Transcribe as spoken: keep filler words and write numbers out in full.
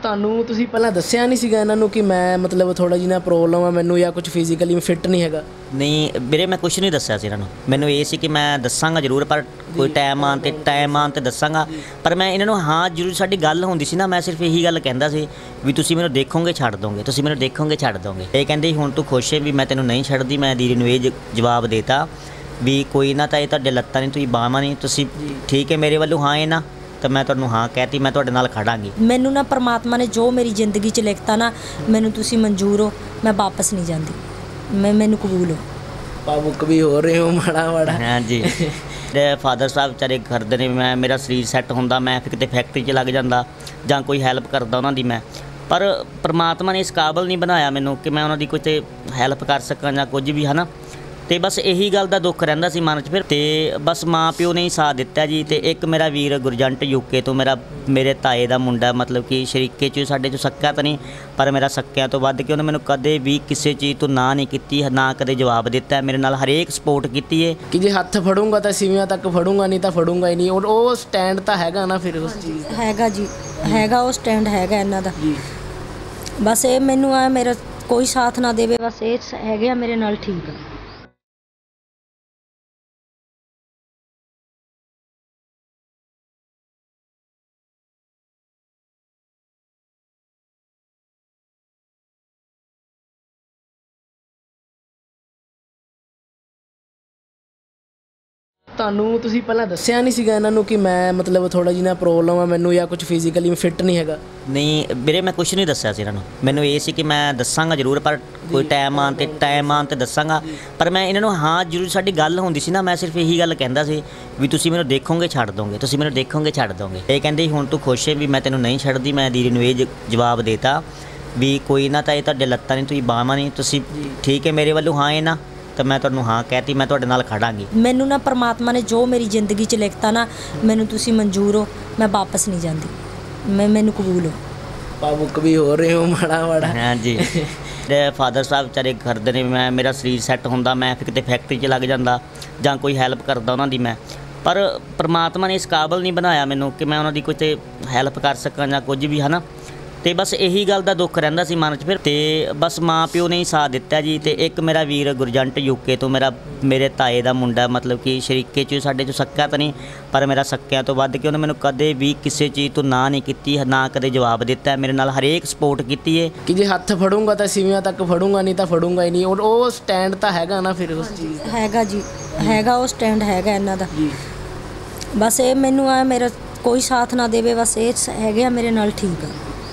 ਤੁਹਾਨੂੰ ਤੁਸੀਂ ਪਹਿਲਾਂ ਦੱਸਿਆ ਨਹੀਂ ਸੀਗਾ ਇਹਨਾਂ ਨੂੰ ਕਿ ਮੈਂ ਮਤਲਬ ਥੋੜ੍ਹਾ ਜਿਹਾ ਪ੍ਰੋਬਲਮ ਆ ਮੈਨੂੰ ਜਾਂ ਕੁਝ ਫਿਜ਼ੀਕਲੀ ਫਿੱਟ ਨਹੀਂ ਹੈਗਾ? ਨਹੀਂ ਵੀਰੇ, ਮੈਂ ਕੁਛ ਨਹੀਂ ਦੱਸਿਆ ਸੀ ਇਹਨਾਂ ਨੂੰ। ਮੈਨੂੰ ਇਹ ਸੀ ਕਿ ਮੈਂ ਦੱਸਾਂਗਾ ਜ਼ਰੂਰ, ਪਰ ਕੋਈ ਟਾਈਮ ਆਉਣ 'ਤੇ ਟਾਈਮ ਆਉਣ 'ਤੇ ਦੱਸਾਂਗਾ। ਪਰ ਮੈਂ ਇਹਨਾਂ ਨੂੰ ਹਾਂ ਜ਼ਰੂਰ, ਸਾਡੀ ਗੱਲ ਹੁੰਦੀ ਸੀ ਨਾ, ਮੈਂ ਸਿਰਫ ਇਹੀ ਗੱਲ ਕਹਿੰਦਾ ਸੀ ਵੀ ਤੁਸੀਂ ਮੈਨੂੰ ਦੇਖੋਗੇ ਛੱਡ ਦੋਗੇ, ਤੁਸੀਂ ਮੈਨੂੰ ਦੇਖੋਗੇ ਛੱਡ ਦੋਗੇ। ਇਹ ਕਹਿੰਦੇ ਹੁਣ ਤੂੰ ਖੁਸ਼ ਹੈ ਵੀ ਮੈਂ ਤੈਨੂੰ ਨਹੀਂ ਛੱਡਦੀ। ਮੈਂ ਦੀਦੀ ਨੂੰ ਇਹ ਜ- ਜਵਾਬ ਦੇਤਾ ਵੀ ਕੋਈ ਨਾ, ਤਾਂ ਇਹ ਤੁਹਾਡੇ ਲੱਤਾਂ ਨਹੀਂ, ਤੁਸੀਂ ਬਾਹਾਂ ਨਹੀਂ, ਤੁਸੀਂ ਠੀਕ ਹੈ ਮੇਰੇ ਵੱਲੋਂ ਹਾਂ ਇਹ ਨਾ, ਤਾਂ ਮੈਂ ਤੁਹਾਨੂੰ ਹਾਂ ਕਹਿਤੀ, ਮੈਂ ਤੁਹਾਡੇ ਨਾਲ ਖੜਾਂਗੀ। ਮੈਨੂੰ ਨਾ ਪਰਮਾਤਮਾ ਨੇ ਜੋ ਮੇਰੀ ਜ਼ਿੰਦਗੀ 'ਚ ਲਿਖਤਾ ਨਾ, ਮੈਨੂੰ ਤੁਸੀਂ ਮਨਜ਼ੂਰ ਹੋ, ਮੈਂ ਵਾਪਸ ਨਹੀਂ ਜਾਂਦੀ, ਮੈਂ ਮੈਨੂੰ ਕਬੂਲ ਹੋ। ਭਾਵੁਕ ਵੀ ਹੋ ਰਹੇ ਹੋ ਮਾੜਾ ਮਾੜਾ? ਹਾਂਜੀ। ਮੇਰੇ ਫਾਦਰ ਸਾਹਿਬ ਵਿਚਾਰੇ ਕਰਦੇ ਨੇ, ਮੈਂ ਮੇਰਾ ਸਰੀਰ ਸੈੱਟ ਹੁੰਦਾ, ਮੈਂ ਫਿਰ ਕਿਤੇ ਫੈਕਟਰੀ 'ਚ ਲੱਗ ਜਾਂਦਾ ਜਾਂ ਕੋਈ ਹੈਲਪ ਕਰਦਾ ਉਹਨਾਂ ਦੀ ਮੈਂ, ਪਰ ਪਰਮਾਤਮਾ ਨੇ ਇਸ ਕਾਬਲ ਨਹੀਂ ਬਣਾਇਆ ਮੈਨੂੰ ਕਿ ਮੈਂ ਉਹਨਾਂ ਦੀ ਕੋਈ ਹੈਲਪ ਕਰ ਸਕਾਂ ਜਾਂ ਕੁਝ ਵੀ, ਹੈ ਨਾ। ਅਤੇ ਬਸ ਇਹੀ ਗੱਲ ਦਾ ਦੁੱਖ ਰਹਿੰਦਾ ਸੀ ਮਨ 'ਚ ਫਿਰ, ਅਤੇ ਬਸ ਮਾਂ ਪਿਓ ਨੇ ਹੀ ਸਾਥ ਦਿੱਤਾ ਜੀ। ਅਤੇ ਇੱਕ ਮੇਰਾ ਵੀਰ ਗੁਰਜੰਟ ਯੂਕੇ ਤੋਂ, ਮੇਰਾ ਮੇਰੇ ਤਾਏ ਦਾ ਮੁੰਡਾ, ਮਤਲਬ ਕਿ ਸ਼ਰੀਕੇ 'ਚ ਸਾਡੇ 'ਚ ਸੱਕਿਆ ਤਾਂ ਨਹੀਂ, ਪਰ ਮੇਰਾ ਸੱਕਿਆਂ ਤੋਂ ਵੱਧ ਕੇ ਉਹਨੇ ਮੈਨੂੰ ਕਦੇ ਵੀ ਕਿਸੇ ਚੀਜ਼ ਤੋਂ ਨਾ ਨਹੀਂ ਕੀਤੀ, ਨਾ ਕਦੇ ਜਵਾਬ ਦਿੱਤਾ, ਮੇਰੇ ਨਾਲ ਹਰੇਕ ਸਪੋਰਟ ਕੀਤੀ ਹੈ ਕਿ ਜੇ ਹੱਥ ਫੜੂੰਗਾ ਤਾਂ ਸਿਵਿਆਂ ਤੱਕ ਫੜੂੰਗਾ, ਨਹੀਂ ਤਾਂ ਫੜੂੰਗਾ ਹੀ ਨਹੀਂ। ਉਹ ਉਹ ਸਟੈਂਡ ਤਾਂ ਹੈਗਾ ਨਾ ਫਿਰ ਉਸ ਚੀਜ਼ ਦਾ? ਹੈਗਾ ਜੀ, ਹੈਗਾ, ਉਹ ਸਟੈਂਡ ਹੈਗਾ ਇਹਨਾਂ ਦਾ। ਬਸ ਇਹ ਮੈਨੂੰ ਆ ਮੇਰਾ ਕੋਈ ਸਾਥ ਨਾ ਦੇਵੇ, ਬਸ ਇਹ ਹੈਗੇ ਆ ਮੇਰੇ ਨਾਲ, ਠੀਕ ਆ। ਤੁਹਾਨੂੰ ਤੁਸੀਂ ਪਹਿਲਾਂ ਦੱਸਿਆ ਨਹੀਂ ਸੀਗਾ ਇਹਨਾਂ ਨੂੰ ਕਿ ਮੈਂ ਮਤਲਬ ਥੋੜ੍ਹਾ ਜਿਹਾ ਪ੍ਰੋਬਲਮ ਆ ਮੈਨੂੰ ਜਾਂ ਕੁਝ ਫਿਜ਼ੀਕਲੀ ਫਿੱਟ ਨਹੀਂ ਹੈਗਾ? ਨਹੀਂ ਵੀਰੇ, ਮੈਂ ਕੁਛ ਨਹੀਂ ਦੱਸਿਆ ਸੀ ਇਹਨਾਂ ਨੂੰ। ਮੈਨੂੰ ਇਹ ਸੀ ਕਿ ਮੈਂ ਦੱਸਾਂਗਾ ਜ਼ਰੂਰ, ਪਰ ਕੋਈ ਟਾਈਮ ਆਉਣ 'ਤੇ ਟਾਈਮ ਆਉਣ 'ਤੇ ਦੱਸਾਂਗਾ। ਪਰ ਮੈਂ ਇਹਨਾਂ ਨੂੰ ਹਾਂ ਜ਼ਰੂਰ, ਸਾਡੀ ਗੱਲ ਹੁੰਦੀ ਸੀ ਨਾ, ਮੈਂ ਸਿਰਫ ਇਹੀ ਗੱਲ ਕਹਿੰਦਾ ਸੀ ਵੀ ਤੁਸੀਂ ਮੈਨੂੰ ਦੇਖੋਗੇ ਛੱਡ ਦੋਗੇ, ਤੁਸੀਂ ਮੈਨੂੰ ਦੇਖੋਗੇ ਛੱਡ ਦੋਗੇ। ਇਹ ਕਹਿੰਦੇ ਹੁਣ ਤੂੰ ਖੁਸ਼ ਹੈ ਵੀ ਮੈਂ ਤੈਨੂੰ ਨਹੀਂ ਛੱਡਦੀ। ਮੈਂ ਦੀਦੀ ਨੂੰ ਇਹ ਜ- ਜਵਾਬ ਦੇਤਾ ਵੀ ਕੋਈ ਨਾ, ਤਾਂ ਇਹ ਤੁਹਾਡੇ ਲੱਤਾਂ ਨਹੀਂ, ਤੁਸੀਂ ਬਾਹਾਂ ਨਹੀਂ, ਤੁਸੀਂ ਠੀਕ ਹੈ ਮੇਰੇ ਵੱਲੋਂ ਹਾਂ ਇਹ ਨਾ, ਤਾਂ ਮੈਂ ਤੁਹਾਨੂੰ ਹਾਂ ਕਹਿਤੀ, ਮੈਂ ਤੁਹਾਡੇ ਨਾਲ ਖੜਾਂਗੀ। ਮੈਨੂੰ ਨਾ ਪਰਮਾਤਮਾ ਨੇ ਜੋ ਮੇਰੀ ਜ਼ਿੰਦਗੀ 'ਚ ਲਿਖਤਾ ਨਾ, ਮੈਨੂੰ ਤੁਸੀਂ ਮਨਜ਼ੂਰ ਹੋ, ਮੈਂ ਵਾਪਸ ਨਹੀਂ ਜਾਂਦੀ, ਮੈਂ ਮੈਨੂੰ ਕਬੂਲ ਹੋ। ਭਾਵੁਕ ਵੀ ਹੋ ਰਹੇ ਹੋ ਮਾੜਾ ਮਾੜਾ? ਹਾਂਜੀ। ਮੇਰੇ ਫਾਦਰ ਸਾਹਿਬ ਵਿਚਾਰੇ ਕਰਦੇ ਨੇ, ਮੈਂ ਮੇਰਾ ਸਰੀਰ ਸੈੱਟ ਹੁੰਦਾ, ਮੈਂ ਫਿਰ ਕਿਤੇ ਫੈਕਟਰੀ 'ਚ ਲੱਗ ਜਾਂਦਾ ਜਾਂ ਕੋਈ ਹੈਲਪ ਕਰਦਾ ਉਹਨਾਂ ਦੀ ਮੈਂ, ਪਰ ਪਰਮਾਤਮਾ ਨੇ ਇਸ ਕਾਬਲ ਨਹੀਂ ਬਣਾਇਆ ਮੈਨੂੰ ਕਿ ਮੈਂ ਉਹਨਾਂ ਦੀ ਕੋਈ ਹੈਲਪ ਕਰ ਸਕਾਂ ਜਾਂ ਕੁਝ ਵੀ, ਹੈ ਨਾ। ਅਤੇ ਬਸ ਇਹੀ ਗੱਲ ਦਾ ਦੁੱਖ ਰਹਿੰਦਾ ਸੀ ਮਨ 'ਚ ਫਿਰ, ਅਤੇ ਬਸ ਮਾਂ ਪਿਓ ਨੇ ਹੀ ਸਾਥ ਦਿੱਤਾ ਜੀ। ਅਤੇ ਇੱਕ ਮੇਰਾ ਵੀਰ ਗੁਰਜੰਟ ਯੂਕੇ ਤੋਂ, ਮੇਰਾ ਮੇਰੇ ਤਾਏ ਦਾ ਮੁੰਡਾ, ਮਤਲਬ ਕਿ ਸ਼ਰੀਕੇ 'ਚ ਸਾਡੇ 'ਚ ਸੱਕਿਆ ਤਾਂ ਨਹੀਂ, ਪਰ ਮੇਰਾ ਸੱਕਿਆਂ ਤੋਂ ਵੱਧ ਕੇ ਉਹਨੇ ਮੈਨੂੰ ਕਦੇ ਵੀ ਕਿਸੇ ਚੀਜ਼ ਤੋਂ ਨਾ ਨਹੀਂ ਕੀਤੀ, ਨਾ ਕਦੇ ਜਵਾਬ ਦਿੱਤਾ, ਮੇਰੇ ਨਾਲ ਹਰੇਕ ਸਪੋਰਟ ਕੀਤੀ ਹੈ ਕਿ ਜੇ ਹੱਥ ਫੜੂੰਗਾ ਤਾਂ ਸਿਵਿਆਂ ਤੱਕ ਫੜੂੰਗਾ, ਨਹੀਂ ਤਾਂ ਫੜੂੰਗਾ ਹੀ ਨਹੀਂ। ਉਹ ਉਹ ਸਟੈਂਡ ਤਾਂ ਹੈਗਾ ਨਾ ਫਿਰ ਉਸ ਚੀਜ਼ ਦਾ? ਹੈਗਾ ਜੀ, ਹੈਗਾ, ਉਹ ਸਟੈਂਡ ਹੈਗਾ ਇਹਨਾਂ ਦਾ। ਬਸ ਇਹ ਮੈਨੂੰ ਆ ਮੇਰਾ ਕੋਈ ਸਾਥ ਨਾ ਦੇਵੇ, ਬਸ ਇਹ ਹੈਗੇ ਆ ਮੇਰੇ ਨਾਲ, ਠੀਕ ਆ।